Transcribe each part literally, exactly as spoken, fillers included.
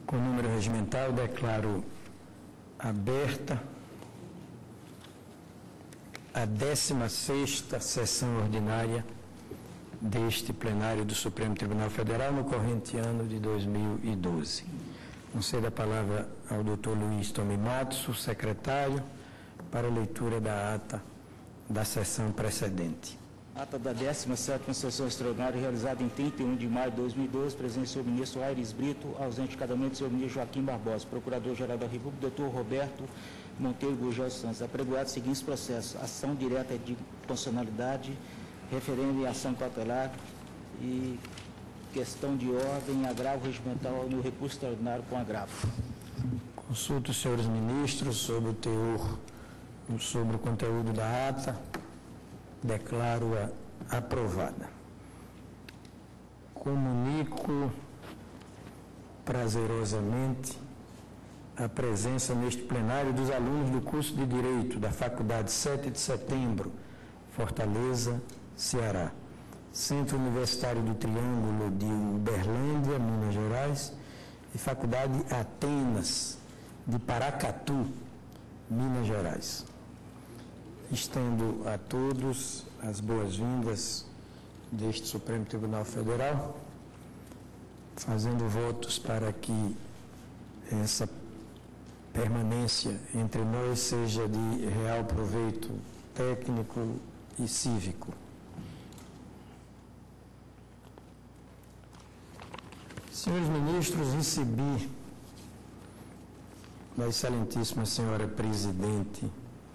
Com o número regimental, declaro aberta a décima sexta sessão ordinária deste plenário do Supremo Tribunal Federal no corrente ano de dois mil e doze. Concedo a palavra ao doutor Luiz Tome Matos, o secretário, para a leitura da ata da sessão precedente. Ata da décima sétima sessão extraordinária realizada em trinta e um de maio de dois mil e doze, presença o ministro Aires Brito, ausente cadamente o senhor ministro Joaquim Barbosa, procurador-geral da República, doutor Roberto Monteiro Gurgel Santos. Apregoados os seguintes processos: ação direta de constitucionalidade, referendo em ação cautelar e questão de ordem, agravo regimental no recurso extraordinário com agravo. Consulto os senhores ministros sobre o teor, sobre o conteúdo da ata. Declaro-a aprovada. Comunico prazerosamente a presença neste plenário dos alunos do curso de Direito da Faculdade sete de setembro, Fortaleza, Ceará. Centro Universitário do Triângulo de Uberlândia, Minas Gerais, e Faculdade Atenas de Paracatu, Minas Gerais. Estendo a todos as boas-vindas deste Supremo Tribunal Federal, fazendo votos para que essa permanência entre nós seja de real proveito técnico e cívico. Senhores ministros, recebi da excelentíssima senhora presidente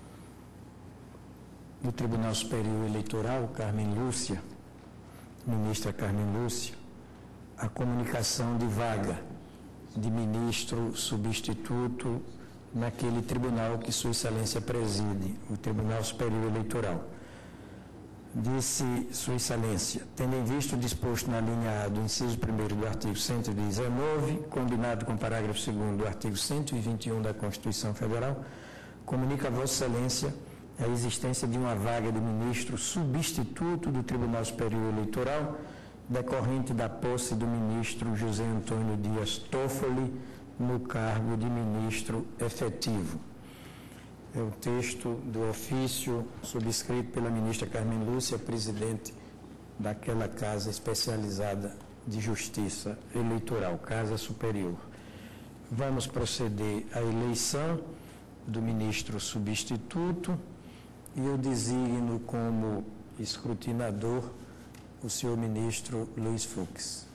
do Tribunal Superior Eleitoral, Carmen Lúcia, ministra Carmen Lúcia, a comunicação de vaga de ministro substituto naquele tribunal que Sua Excelência preside, o Tribunal Superior Eleitoral. Disse Sua Excelência, tendo em vista o disposto na linha A do inciso primeiro do artigo cento e dezenove, combinado com o parágrafo segundo do artigo cento e vinte e um da Constituição Federal, comunica a Vossa Excelência a existência de uma vaga de ministro substituto do Tribunal Superior Eleitoral, decorrente da posse do ministro José Antônio Dias Toffoli no cargo de ministro efetivo. É o texto do ofício subscrito pela ministra Carmen Lúcia, presidente daquela Casa Especializada de Justiça Eleitoral, Casa Superior. Vamos proceder à eleição do ministro substituto e eu designo como escrutinador o senhor ministro Luiz Fux.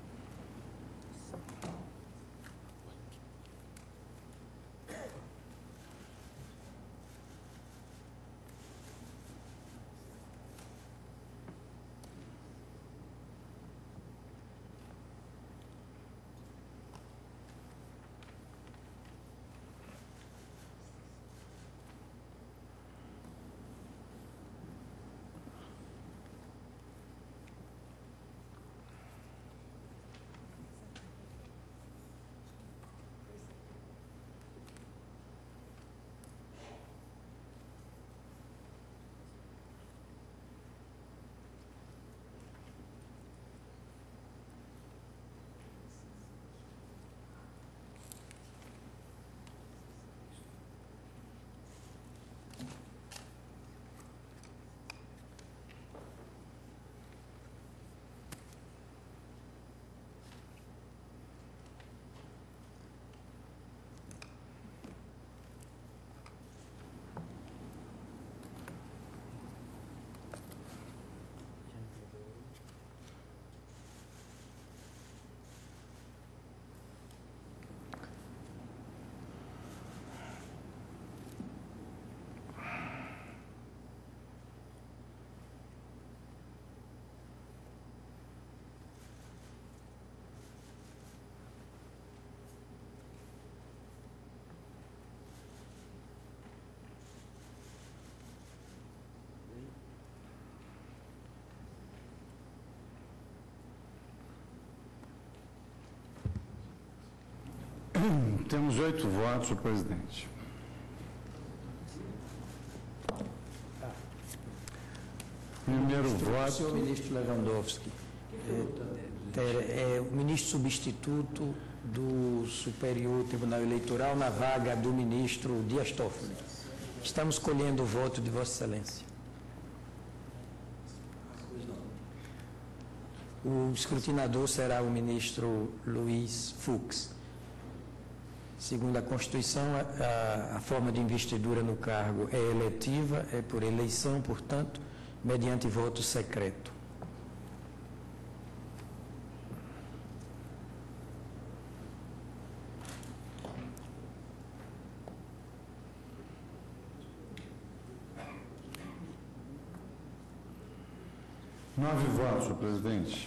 Temos oito votos, senhor presidente. Primeiro voto. Senhor ministro Lewandowski, É, é o ministro substituto do Superior Tribunal Eleitoral na vaga do ministro Dias Toffoli. Estamos colhendo o voto de Vossa Excelência. O escrutinador será o ministro Luiz Fux. Segundo a Constituição, a, a forma de investidura no cargo é eletiva, é por eleição, portanto, mediante voto secreto. Nove votos, senhor presidente.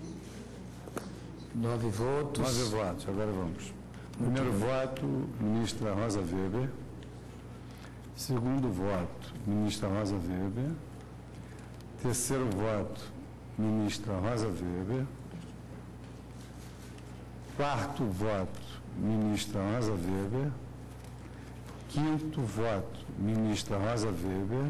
Nove votos. Nove votos, agora vamos. Primeiro voto, ministra Rosa Weber. Segundo voto, ministra Rosa Weber. Terceiro voto, ministra Rosa Weber. Quarto voto, ministra Rosa Weber. Quinto voto, ministra Rosa Weber.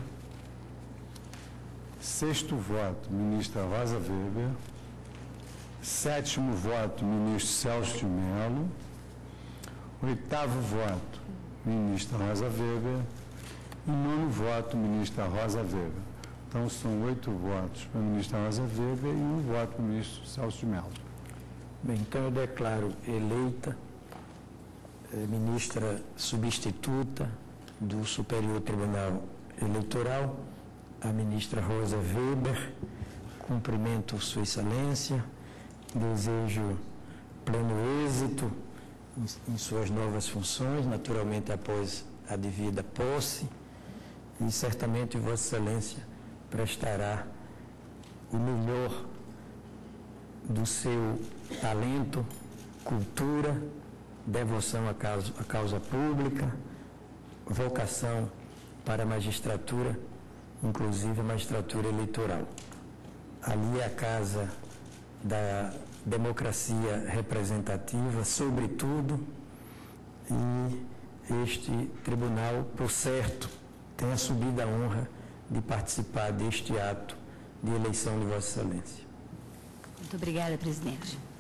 Sexto voto, ministra Rosa Weber. Sétimo voto, ministro Celso de Mello. Oitavo voto, ministra Rosa Weber. E nono voto, ministra Rosa Weber. Então, são oito votos para a ministra Rosa Weber e um voto para o ministro Celso de Mello. Bem, então eu declaro eleita eh, ministra substituta do Superior Tribunal Eleitoral, a ministra Rosa Weber. Cumprimento Sua Excelência, desejo pleno êxito em, em suas novas funções, naturalmente após a devida posse, e certamente Vossa Excelência prestará o melhor do seu talento, cultura, devoção à causa, à causa pública, vocação para a magistratura, inclusive a magistratura eleitoral. Ali é a casa da democracia representativa, sobretudo, e este tribunal, por certo, tem assumido a honra de participar deste ato de eleição de Vossa Excelência. Muito obrigada, presidente.